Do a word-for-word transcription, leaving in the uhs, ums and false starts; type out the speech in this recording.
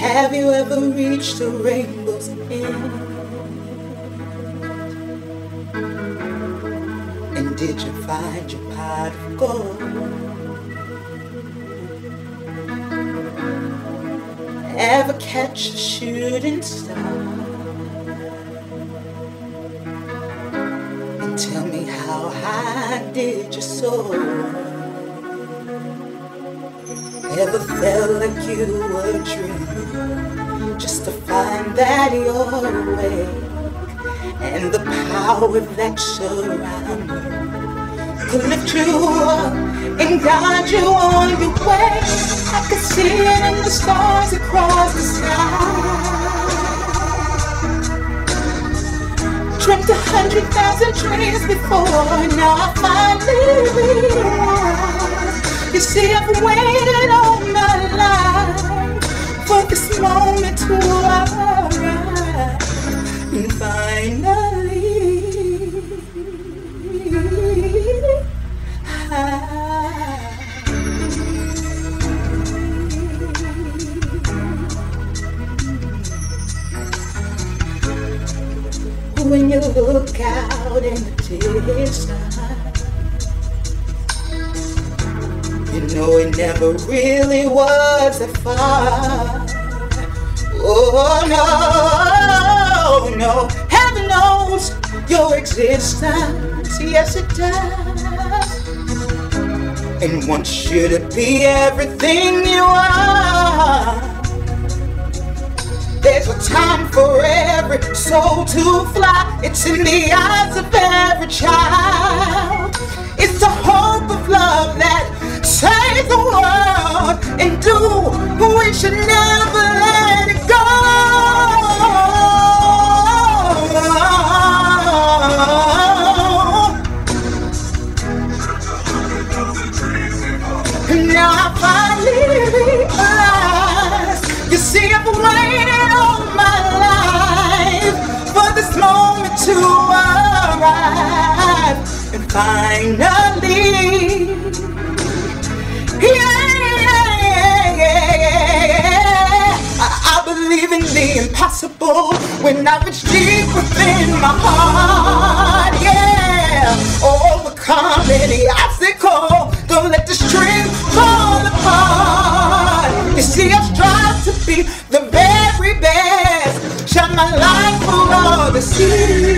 Have you ever reached the rainbow's end? And did you find your pot of gold? Ever catch a shooting star? And tell me, how high did you soar? Ever felt like you were dreaming, just to find that you're awake, and the power that surrounds you could lift you up and guide you on your way? I could see it in the stars across the sky. Dreamt a hundred thousand dreams before, now I finally realize. You see, I've waited all my life for this moment to arrive, and finally I, when you look out in the distance, you know it never really was that far. Oh no, no, heaven knows your existence, yes it does, and wants you to be everything you are. There's a time for every soul to fly. It's in the eyes of every child. It's the hope of love that save the world and do. We should never let it go. And now I finally realize, you see, I've waited all my life for this moment to arrive, and finally, yeah, yeah, yeah, I, I believe in the impossible when I reach deep within my heart, yeah. Overcome any obstacle, don't let the stream fall apart. You see, I strive to be the very best, shine my light for all to see.